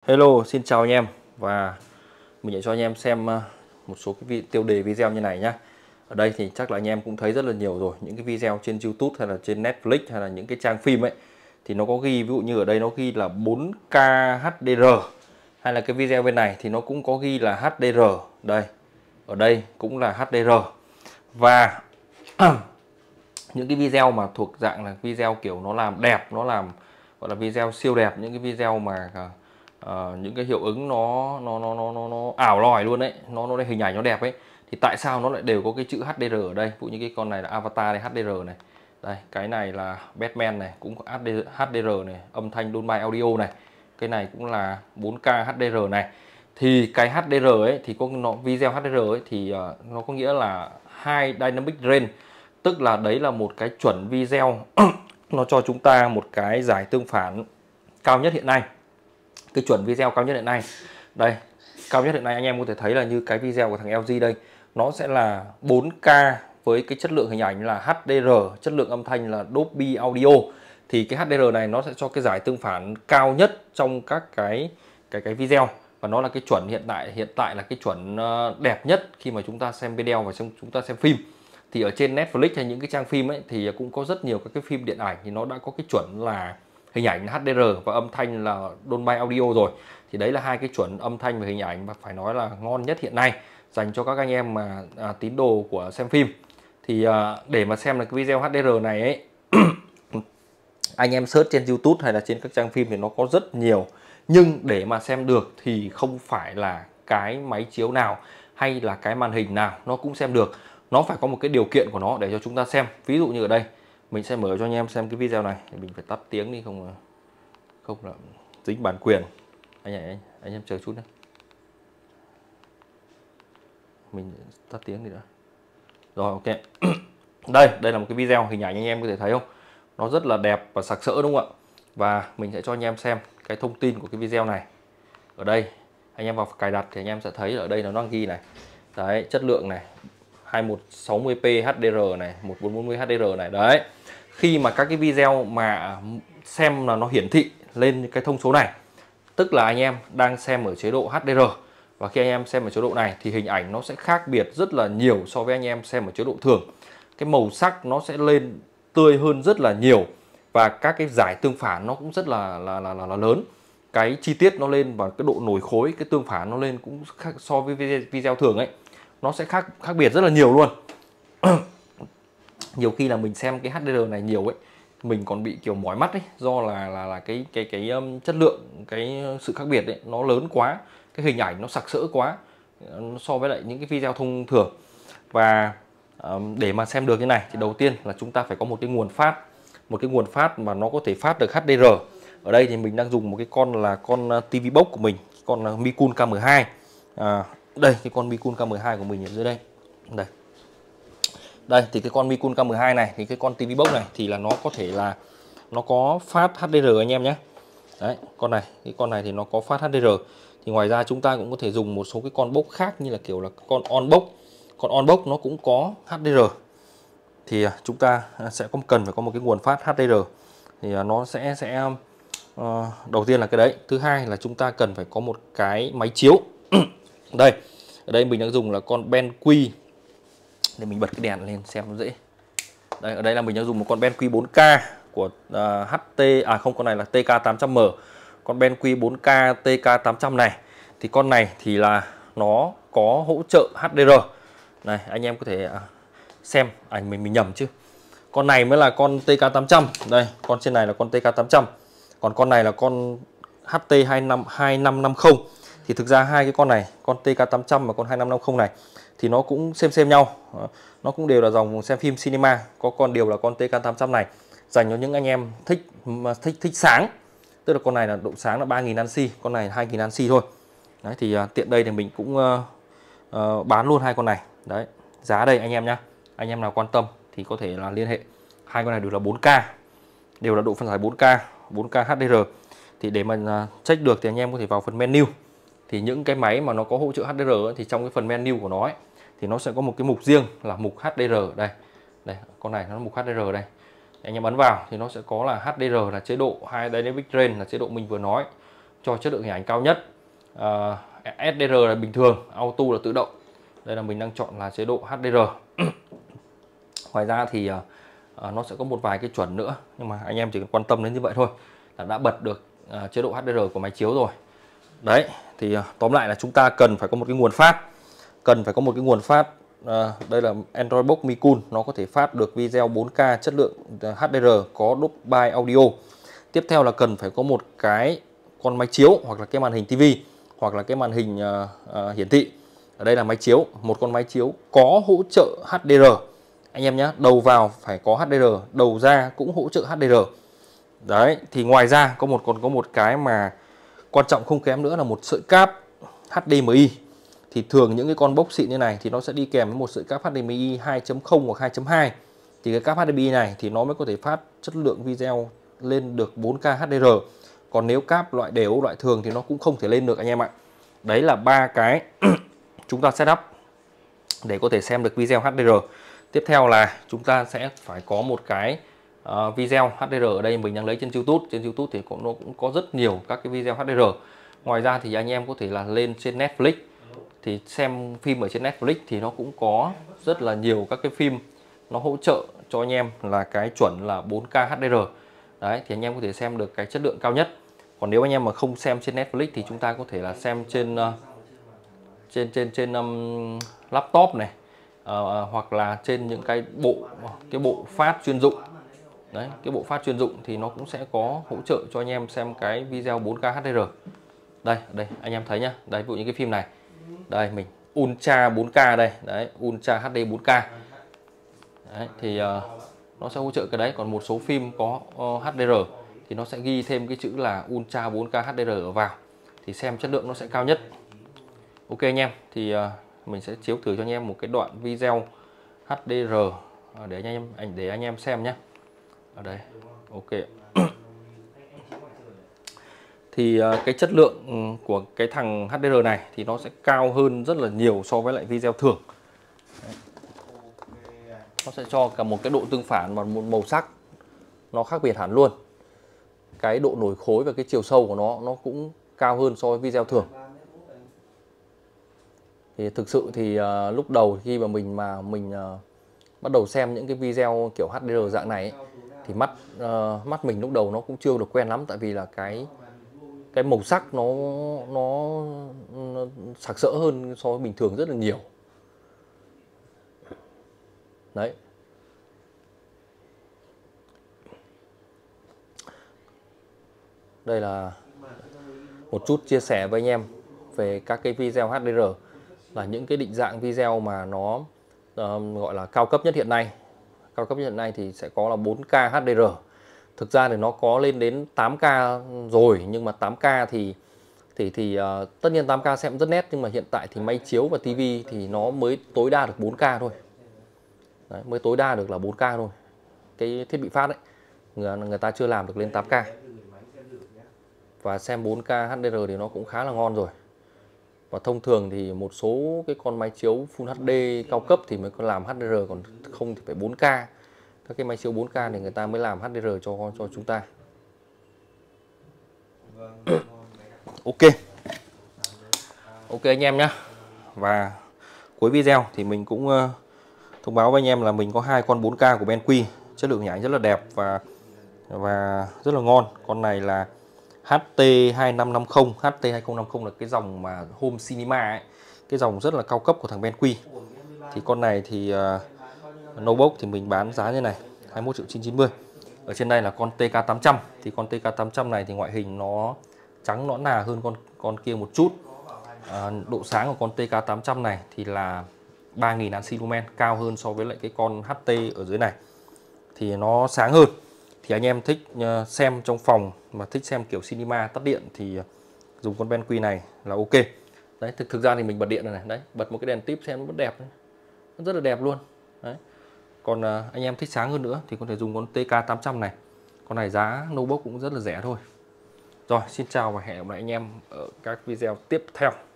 Hello, xin chào anh em và mình sẽ cho anh em xem một số cái tiêu đề video như này nhá. Ở đây thì chắc là anh em cũng thấy rất là nhiều rồi, những cái video trên YouTube hay là trên Netflix hay là những cái trang phim ấy thì nó có ghi, ví dụ như ở đây nó ghi là 4K HDR, hay là cái video bên này thì nó cũng có ghi là HDR. Đây, ở đây cũng là HDR. Và những cái video mà thuộc dạng là video kiểu nó làm đẹp, nó làm gọi là video siêu đẹp, những cái video mà những cái hiệu ứng nó ảo lòi luôn đấy, nó hình ảnh nó đẹp ấy, thì tại sao nó lại đều có cái chữ HDR ở đây? Ví dụ như cái con này là Avatar này, HDR này. Đây, cái này là Batman này, cũng có HDR này, âm thanh Dolby Audio này. Cái này cũng là 4K HDR này. Thì cái HDR ấy thì có nó video HDR ấy thì nó có nghĩa là High Dynamic Range, tức là đấy là một cái chuẩn video nó cho chúng ta một cái giải tương phản cao nhất hiện nay. Cái chuẩn video cao nhất hiện nay. Đây, cao nhất hiện nay anh em có thể thấy là như cái video của thằng LG đây, nó sẽ là 4K với cái chất lượng hình ảnh là HDR, chất lượng âm thanh là Dolby Audio. Thì cái HDR này nó sẽ cho cái giải tương phản cao nhất trong các cái video, và nó là cái chuẩn hiện tại là cái chuẩn đẹp nhất khi mà chúng ta xem video và chúng ta xem phim. Thì ở trên Netflix hay những cái trang phim ấy thì cũng có rất nhiều các cái phim điện ảnh thì nó đã có cái chuẩn là hình ảnh HDR và âm thanh là Dolby Audio rồi. Thì đấy là hai cái chuẩn âm thanh và hình ảnh mà phải nói là ngon nhất hiện nay dành cho các anh em mà tín đồ của xem phim. Thì để mà xem được cái video HDR này ấy anh em search trên YouTube hay là trên các trang phim thì nó có rất nhiều, nhưng để mà xem được thì không phải là cái máy chiếu nào hay là cái màn hình nào nó cũng xem được. Nó phải có một cái điều kiện của nó để cho chúng ta xem. Ví dụ như ở đây mình sẽ mở cho anh em xem cái video này. Mình phải tắt tiếng đi, không là dính bản quyền. Anh em chờ chút nữa, mình tắt tiếng đi nữa. Rồi, ok. Đây là một cái video hình ảnh, anh em có thể thấy không, nó rất là đẹp và sặc sỡ đúng không ạ. Và mình sẽ cho anh em xem cái thông tin của cái video này. Ở đây anh em vào cài đặt thì anh em sẽ thấy ở đây nó đang ghi này. Đấy, chất lượng này 2160p HDR này, 1440 HDR này. Đấy, khi mà các cái video mà xem là nó hiển thị lên cái thông số này, tức là anh em đang xem ở chế độ HDR. Và khi anh em xem ở chế độ này thì hình ảnh nó sẽ khác biệt rất là nhiều so với anh em xem ở chế độ thường. Cái màu sắc nó sẽ lên tươi hơn rất là nhiều, và các cái giải tương phản nó cũng rất là lớn. Cái chi tiết nó lên và cái độ nổi khối, cái tương phản nó lên cũng khác so với video thường ấy, nó sẽ khác biệt rất là nhiều luôn. Nhiều khi là mình xem cái HDR này nhiều ấy, mình còn bị kiểu mỏi mắt ấy, do là cái chất lượng, cái sự khác biệt ấy nó lớn quá, cái hình ảnh nó sặc sỡ quá so với lại những cái video thông thường. Và để mà xem được như này thì đầu tiên là chúng ta phải có một cái nguồn phát mà nó có thể phát được HDR. Ở đây thì mình đang dùng một cái con là con TV Box của mình, con là Micool KM2. Đây, cái con Micool KM2 của mình ở dưới đây. Đây thì cái con Micool KM2 này, thì cái con TV Box này thì là nó có thể là nó có phát HDR anh em nhé. Đấy, cái con này thì nó có phát HDR. Thì ngoài ra chúng ta cũng có thể dùng một số cái con box khác như là kiểu là con on box. Con on box nó cũng có HDR. Thì chúng ta sẽ cần phải có một cái nguồn phát HDR. Thì nó sẽ đầu tiên là cái đấy. Thứ hai là chúng ta cần phải có một cái máy chiếu. Đây, ở đây mình đang dùng là con BenQ. Để mình bật cái đèn lên xem nó dễ. Đây, ở đây là mình đang dùng một con BenQ 4K của con này là TK800M. Con BenQ 4K TK800 này thì con này thì là nó có hỗ trợ HDR. Này, anh em có thể xem ảnh mình nhầm chứ. Con này mới là con TK800. Đây, con trên này là con TK800. Còn con này là con HT2550. Thì thực ra hai cái con này, con TK800 và con 2550 này thì nó cũng xem nhau. Nó cũng đều là dòng xem phim cinema. Có con điều là con TK800 này dành cho những anh em thích sáng. Tức là con này là độ sáng là 3000 ANSI, con này 2000 ANSI thôi. Đấy thì tiện đây thì mình cũng bán luôn hai con này. Đấy, giá đây anh em nhá. Anh em nào quan tâm thì có thể là liên hệ. Hai con này đều là 4K, đều là độ phân giải 4K HDR. Thì để mà check được thì anh em có thể vào phần menu. Thì những cái máy mà nó có hỗ trợ HDR ấy, thì trong cái phần menu của nó ấy, thì nó sẽ có một cái mục riêng là mục HDR đây. Đây, con này nó là mục HDR đây. Anh em ấn vào thì nó sẽ có là HDR là chế độ High Dynamic Range, là chế độ mình vừa nói. cho chất lượng hình ảnh cao nhất. SDR là bình thường, auto là tự động. Đây là mình đang chọn là chế độ HDR. Ngoài ra thì nó sẽ có một vài cái chuẩn nữa, nhưng mà anh em chỉ cần quan tâm đến như vậy thôi là đã bật được chế độ HDR của máy chiếu rồi. Đấy, thì tóm lại là chúng ta cần phải có một cái nguồn phát. Đây là Android Box Mi Cool, nó có thể phát được video 4K chất lượng HDR có Dolby Audio. Tiếp theo là cần phải có một cái con máy chiếu hoặc là cái màn hình TV hoặc là cái màn hình hiển thị. Ở đây là máy chiếu, một con máy chiếu có hỗ trợ HDR. Anh em nhé, đầu vào phải có HDR, đầu ra cũng hỗ trợ HDR. Đấy, thì ngoài ra còn có một cái mà quan trọng không kém nữa là một sợi cáp HDMI. Thì thường những cái con box xịn như này thì nó sẽ đi kèm với một sợi cáp HDMI 2.0 hoặc 2.2. Thì cái cáp HDMI này thì nó mới có thể phát chất lượng video lên được 4K HDR. Còn nếu cáp loại đều, loại thường thì nó cũng không thể lên được anh em ạ. Đấy là ba cái chúng ta setup để có thể xem được video HDR. Tiếp theo là chúng ta sẽ phải có một cái video HDR. Ở đây mình đang lấy trên YouTube. Trên YouTube thì nó cũng có rất nhiều các cái video HDR. Ngoài ra thì anh em có thể là lên trên Netflix. Thì xem phim ở trên Netflix thì nó cũng có rất là nhiều các cái phim nó hỗ trợ cho anh em là cái chuẩn là 4K HDR. Đấy, thì anh em có thể xem được cái chất lượng cao nhất. Còn nếu anh em mà không xem trên Netflix thì chúng ta có thể là xem trên laptop này, hoặc là trên những cái bộ phát chuyên dụng. Đấy, cái bộ phát chuyên dụng thì nó cũng sẽ có hỗ trợ cho anh em xem cái video 4K HDR. Đây anh em thấy nhá. Đây, ví dụ như cái phim này. Đây mình Ultra 4K đây, đấy, Ultra HD 4K. Đấy, thì nó sẽ hỗ trợ cái đấy. Còn một số phim có HDR thì nó sẽ ghi thêm cái chữ là Ultra 4K HDR ở vào, thì xem chất lượng nó sẽ cao nhất. Ok anh em, thì mình sẽ chiếu thử cho anh em một cái đoạn video HDR để anh em xem nhé. Ở đây, ok. Thì cái chất lượng của cái thằng HDR này thì nó sẽ cao hơn rất là nhiều so với lại video thường. Đấy. Nó sẽ cho cả một cái độ tương phản và một màu sắc nó khác biệt hẳn luôn. Cái độ nổi khối và cái chiều sâu của nó cũng cao hơn so với video thường. Thì thực sự thì lúc đầu khi mà mình bắt đầu xem những cái video kiểu HDR dạng này ấy, thì mắt mình lúc đầu nó cũng chưa được quen lắm, tại vì là cái màu sắc nó sặc sỡ hơn so với bình thường rất là nhiều. Đấy. Đây là một chút chia sẻ với anh em về các cái video HDR, là những cái định dạng video mà nó gọi là cao cấp nhất hiện nay. Cao cấp nhất hiện nay thì sẽ có là 4K HDR. Thực ra thì nó có lên đến 8K rồi, nhưng mà 8K thì tất nhiên 8K xem rất nét, nhưng mà hiện tại thì máy chiếu và TV thì nó mới tối đa được 4K thôi. Đấy, mới tối đa được là 4K thôi. Cái thiết bị phát đấy, người ta chưa làm được lên 8K. Và xem 4K HDR thì nó cũng khá là ngon rồi. Và thông thường thì một số cái con máy chiếu Full HD cao cấp thì mới có làm HDR, còn không thì phải 4K. Các cái máy chiếu 4K thì người ta mới làm HDR cho chúng ta. Ok. Ok anh em nhé. Và cuối video thì mình cũng thông báo với anh em là mình có hai con 4K của BenQ, chất lượng hình ảnh rất là đẹp và rất là ngon. Con này là HT2550. HT2050 là cái dòng mà Home Cinema ấy, cái dòng rất là cao cấp của thằng BenQ. Thì con này thì Nobox thì mình bán giá như này, 21.990. Ở trên đây là con TK800. Thì con TK800 này thì ngoại hình nó trắng nõn nà hơn con kia một chút. Độ sáng của con TK800 này thì là 3000 ANSI-lumen, cao hơn so với lại cái con HT ở dưới này. Thì nó sáng hơn. Thì anh em thích xem trong phòng mà thích xem kiểu cinema tắt điện thì dùng con BenQ này là ok. Đấy, thực ra thì mình bật điện này, đấy, bật một cái đèn tip xem nó rất đẹp, nó rất là đẹp luôn. Đấy. Còn anh em thích sáng hơn nữa thì có thể dùng con TK800 này. Con này giá Nobox cũng rất là rẻ thôi. Rồi, xin chào và hẹn gặp lại anh em ở các video tiếp theo.